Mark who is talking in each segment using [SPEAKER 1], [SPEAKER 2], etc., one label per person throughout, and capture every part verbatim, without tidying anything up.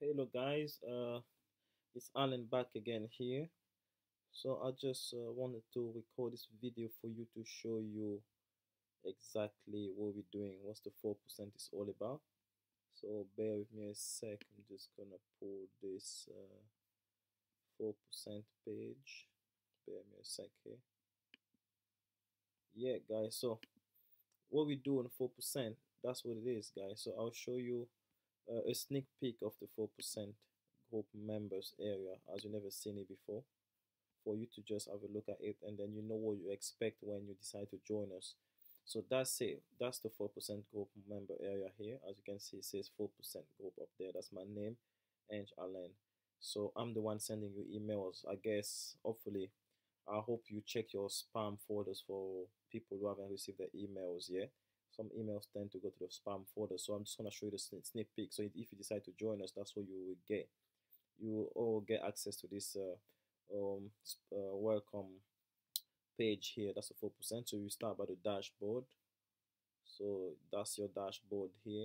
[SPEAKER 1] Hello guys, uh, it's Alan back again here. So I just uh, wanted to record this video for you to show you exactly what we're doing, what's the four percent is all about. So bear with me a sec, I'm just gonna pull this uh, four percent page. Bear with me a sec here. Yeah guys, so what we do on four percent, that's what it is guys. So I'll show you uh, a sneak peek of the four percent group members area as you never seen it before, for you to just have a look at it, and then you know what you expect when you decide to join us. So that's it. That's the four percent group member area here. As you can see, it says four percent group up there. That's my name, and Alan. So I'm the one sending you emails. I guess, hopefully, I hope you check your spam folders for people who haven't received the emails yet. Some emails tend to go to the spam folder. So I'm just going to show you the sneak peek. So if you decide to join us, that's what you will get. You will all get access to this uh, um, uh, welcome page here. That's a four percent. So you start by the dashboard. So that's your dashboard here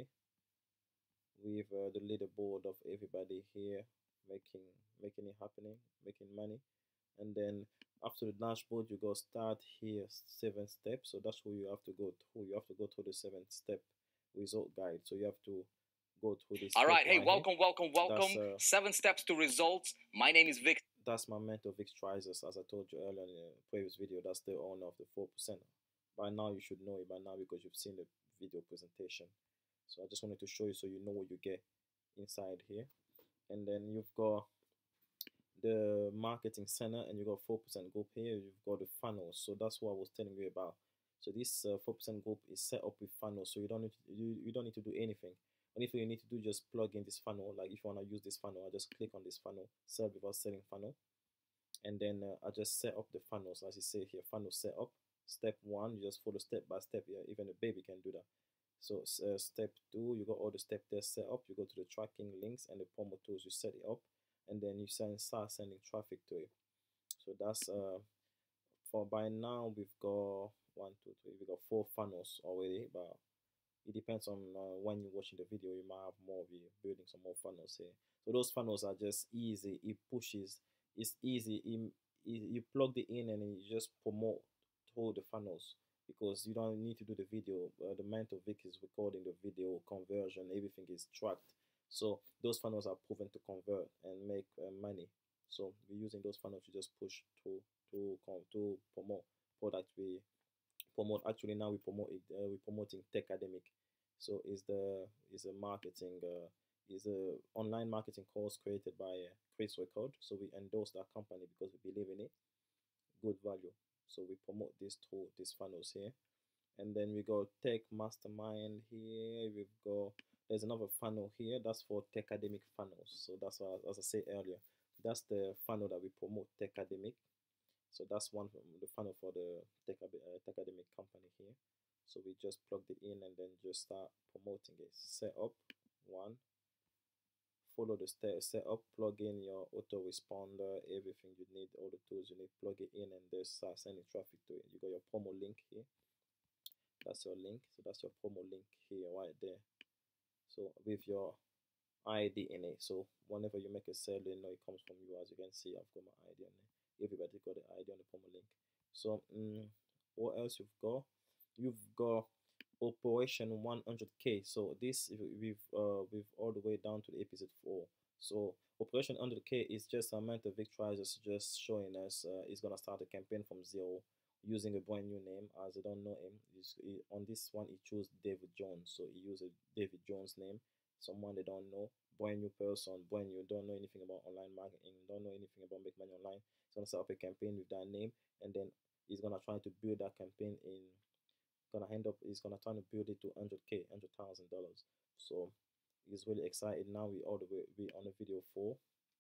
[SPEAKER 1] with uh, the leaderboard of everybody here making making it happening, making money. And then after the dashboard, you go start here, seven steps. So that's what you have to go through. You have to go through the seven step result guide. So you have to go through this.
[SPEAKER 2] All right. Hey,
[SPEAKER 1] right
[SPEAKER 2] welcome,
[SPEAKER 1] here.
[SPEAKER 2] welcome, welcome.
[SPEAKER 1] Uh,
[SPEAKER 2] Seven steps to results. My name is Vic.
[SPEAKER 1] That's my mentor, Vic Trizers. As I told you earlier in the previous video, that's the owner of the four percent. By now, you should know it by now because you've seen the video presentation. So I just wanted to show you so you know what you get inside here. And then you've got the marketing center, and you got four percent group here. You've got the funnels. So that's what I was telling you about. So this uh, four percent group is set up with funnels. So you don't need to, you, you don't need to do anything. Only thing you need to do, just plug in this funnel. Like if you want to use this funnel, I just click on this funnel, sell without selling funnel. And then uh, I just set up the funnels, as you say here, funnel set up. Step one, you just follow step by step. Yeah, even a baby can do that. So uh, step two, you got all the step there set up. You go to the tracking links and the promo tools, you set it up, and then you send start sending traffic to it. So that's uh for by now we've got one, two, three, we got four funnels already, but it depends on uh, when you're watching the video. You might have more of you building some more funnels here. So those funnels are just easy. It pushes. It's easy. It, it, you plug it in and you just promote through the funnels because you don't need to do the video. Uh, the mentor Vic is recording the video conversion. Everything is tracked. So those funnels are proven to convert and make uh, money. So we're using those funnels to just push to to to promote product we promote. Actually now we promote it, uh, we're promoting Techademic. So is the is a marketing uh, is a online marketing course created by uh, Chris Record. So we endorse that company because we believe in it, good value. So we promote this through these funnels here. And then we go Tech Mastermind here. We've got, there's another funnel here that's for Techademic funnels. So that's what, as I said earlier, that's the funnel that we promote, Techademic. So that's one from the funnel for the tech, uh, Techademic company here. So we just plugged it in and then just start promoting it. Set up one, follow the step, set up, plug in your autoresponder, everything you need, all the tools you need, plug it in and just start sending traffic to it. You got your promo link here. That's your link. So that's your promo link here right there. So with your I D in it. So whenever you make a sale, they know it comes from you. As you can see, I've got my I D on it. Everybody got the I D on the promo link. So um, what else you've got? You've got Operation one hundred K. So this we've uh we've all the way down to the episode four. So Operation one hundred K is just a mentor Victorizers just showing us uh, he's gonna start a campaign from zero using a brand new name. As I don't know him, he's, he, on this one he chose David Jones. So he used a David Jones name, someone they don't know, brand new person, brand new, don't know anything about online marketing, don't know anything about make money online. He's gonna set up a campaign with that name, and then he's gonna try to build that campaign in. Gonna end up. He's gonna try to build it to one hundred k, one hundred thousand dollars. So he's really excited now. We all the way we on the video four.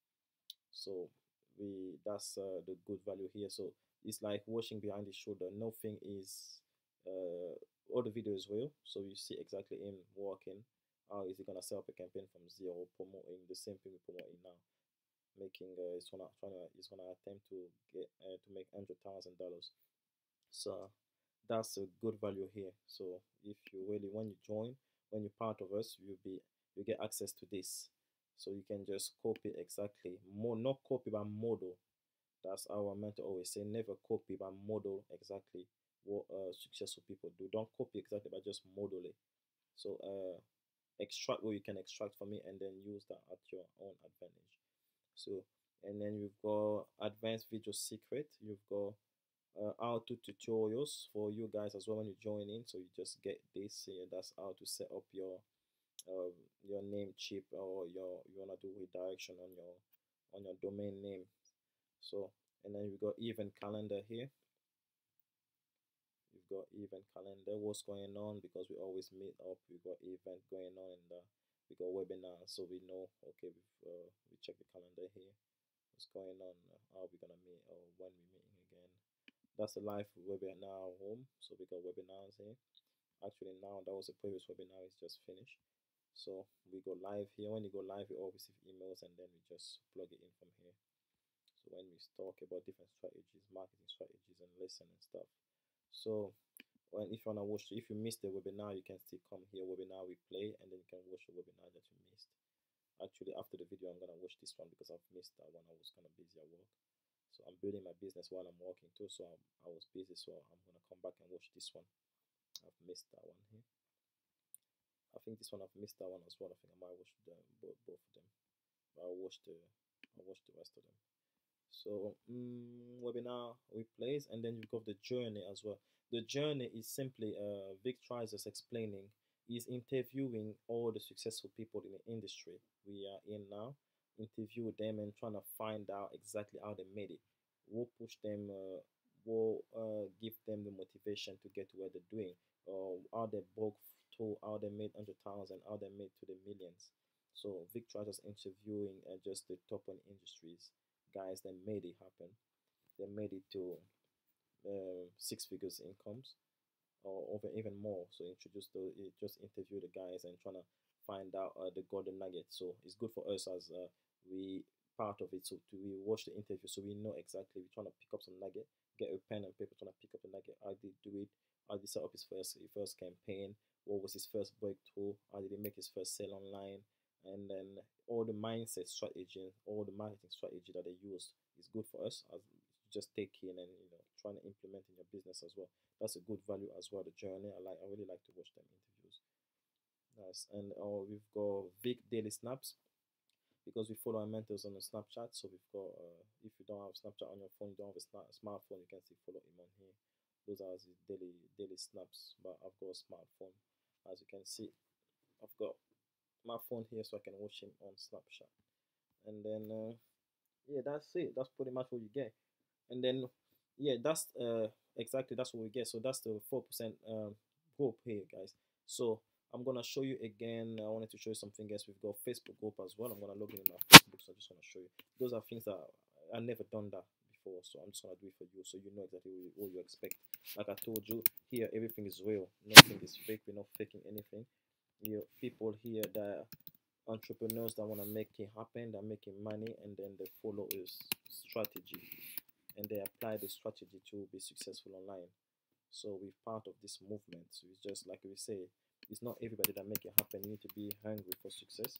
[SPEAKER 1] So we that's uh, the good value here. So it's like watching behind his shoulder. Nothing is uh, all the video is real. So you see exactly him working. How is he gonna set up a campaign from zero, promoting the same thing we're promoting now, making uh, he's gonna trying to he's gonna attempt to get uh, to make one hundred thousand dollars. So that's a good value here. So if you really, when you join, when you're part of us, you'll be you get access to this. So you can just copy exactly, more not copy but model. That's our mentor always say, never copy but model exactly what uh, successful people do. Don't copy exactly but just model it. So uh, extract what you can extract from it and then use that at your own advantage. So, and then you've got advanced video secret. You've got uh, how to tutorials for you guys as well when you join in. So you just get this here. That's how to set up your uh, your name chip, or your you wanna do redirection on your on your domain name. So, and then you've got event calendar here. You've got event calendar, what's going on, because we always meet up. We've got event going on, and uh, we got webinar, so we know, okay, we've, uh, we check the calendar here, what's going on, uh, how we gonna meet, or when we meeting again. That's the live webinar home, so we got webinars here. Actually now that was a previous webinar, it's just finished. So we go live here. When you go live, you all receive emails, and then we just plug it in from here. So when we talk about different strategies, marketing strategies, and listen and stuff. So when if you wanna watch, if you missed the webinar, you can still come here, webinar replay, and then you can watch the webinar that you missed. Actually, after the video, I'm gonna watch this one because I've missed that one. I was kind of busy at work, so I'm building my business while I'm working too. So I'm, I was busy, so I'm gonna come back and watch this one. I've missed that one here. I think this one I've missed that one as well. I think I might watch them both, both of them. But I'll watch the I'll watch the rest of them. So um, webinar replays, and then you've got the journey as well. The journey is simply uh, Vic tries us explaining. He's interviewing all the successful people in the industry we are in now. Interview them and trying to find out exactly how they made it. What push them? Uh, what uh, give them the motivation to get to where they're doing? Or how they broke to how they made hundred thousand, how they made to the millions. So Vic tries us interviewing uh, just the top one industries guys that made it happen. They made it to uh, six figures incomes, or over even more. So introduce the just interview the guys and trying to find out uh, the golden nugget. So it's good for us as uh, we part of it. So to we watch the interview, so we know exactly. We're trying to pick up some nugget. Get a pen and paper, trying to pick up the nugget. How did he do it? How did he set up his first his first campaign? What was his first breakthrough? How did he make his first sale online? And then all the mindset strategy, all the marketing strategy that they used is good for us as just take in and you know trying to implement in your business as well. That's a good value as well. The journey, I like. I really like to watch them interviews. Nice. And uh, we've got Vic Daily Snaps because we follow our mentors on the Snapchat. So we've got uh, if you don't have Snapchat on your phone, you don't have a sna- smartphone, you can still follow him on here. Those are his daily daily snaps. But I've got a smartphone, as you can see. I've got my phone here so I can watch him on Snapchat. And then uh, yeah, that's it. That's pretty much what you get. And then yeah, that's uh exactly that's what we get. So that's the four percent um group here, guys. So I'm gonna show you again. I wanted to show you something else. We've got Facebook group as well. I'm gonna log in in my Facebook, so I just wanna show you. Those are things that I never done that before, so I'm just gonna do it for you, so you know exactly what you expect. Like I told you, here everything is real. Nothing is fake. We're not faking anything. You people here that entrepreneurs that want to make it happen, they're making money, and then they follow his strategy and they apply the strategy to be successful online. So we're part of this movement. So it's just like we say, it's not everybody that make it happen. You need to be hungry for success.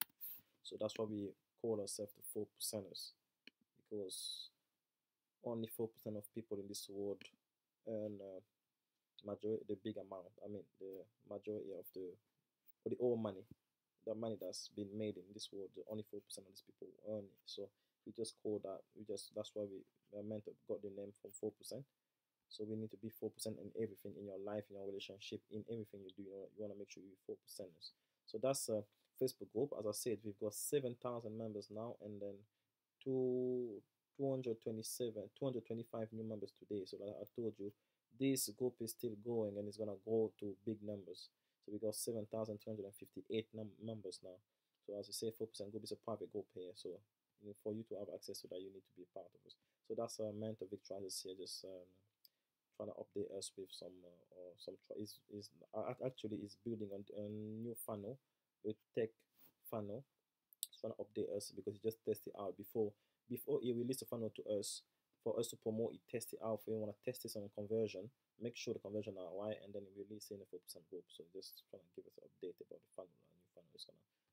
[SPEAKER 1] So that's why we call ourselves the four percenters, because only four percent of people in this world earn uh, majority the big amount. I mean the majority of the or the all money, the money that's been made in this world. Only four percent of these people earn it. So we just call that. We just that's why we are meant to got the name from four percent. So we need to be four percent in everything in your life, in your relationship, in everything you do. You, know, you want to make sure you're four percenters. So that's a Facebook group. As I said, we've got seven thousand members now, and then two, 227, two hundred twenty-five new members today. So like I told you, this group is still going and it's going to go to big numbers. So we got seven thousand two hundred fifty-eight num- members now. So as I say, four percent group is a private group here. So you know, for you to have access to that, you need to be a part of it. So that's a uh, mentor Vic Transis here, just um, trying to update us with some uh, or some is is uh, actually is building on a new funnel, a tech funnel. It's trying to update us because he just tested out before before he released the funnel to us for us to promote it, test it out. If we want to test this on conversion, make sure the conversion are right, and then release in a four percent group. So just trying to give us an update about the funnel, a new funnel is gonna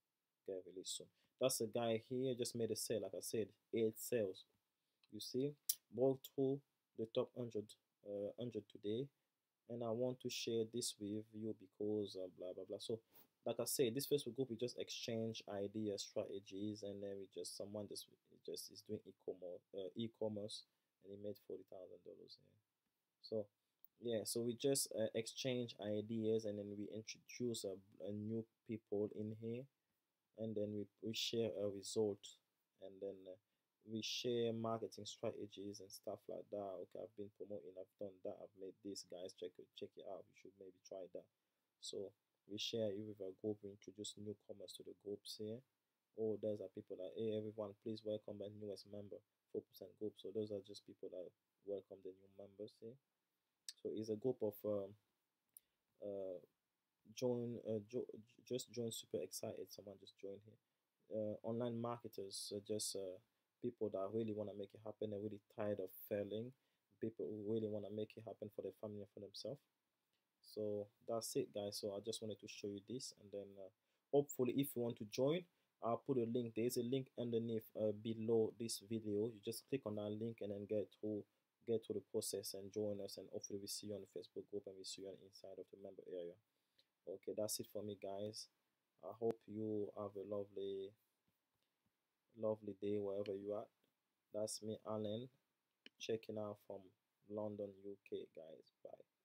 [SPEAKER 1] get released soon. That's a guy here just made a sale, like I said, eight sales. You see, bought through the top one hundred, uh, one hundred today, and I want to share this with you because uh, blah blah blah. So, like I said, this Facebook group we just exchange ideas, strategies, and then we just someone just just is doing e-commerce, uh, e-commerce, and he made forty thousand dollars here. So yeah, so we just uh, exchange ideas, and then we introduce a, a new people in here, and then we, we share a result, and then uh, we share marketing strategies and stuff like that. Okay, I've been promoting, I've done that, I've made this, guys, check it check it out, you should maybe try that. So we share it with our group, we introduce newcomers to the groups here. Oh, those are people that, hey everyone, please welcome my newest member, four percent group. So those are just people that welcome the new members here. So it's a group of um, uh, join uh, jo just join super excited, someone just joined here. Uh, online marketers, uh, just uh, people that really want to make it happen, they're really tired of failing, people who really want to make it happen for their family and for themselves. So that's it, guys. So I just wanted to show you this, and then uh, hopefully if you want to join, I'll put a link. There's a link underneath uh, below this video. You just click on that link and then get to get to the process and join us, and hopefully we see you on the Facebook group and we see you on inside of the member area. Okay, that's it for me, guys. I hope you have a lovely lovely day wherever you are. That's me, Alan, checking out from London, U K, guys. Bye.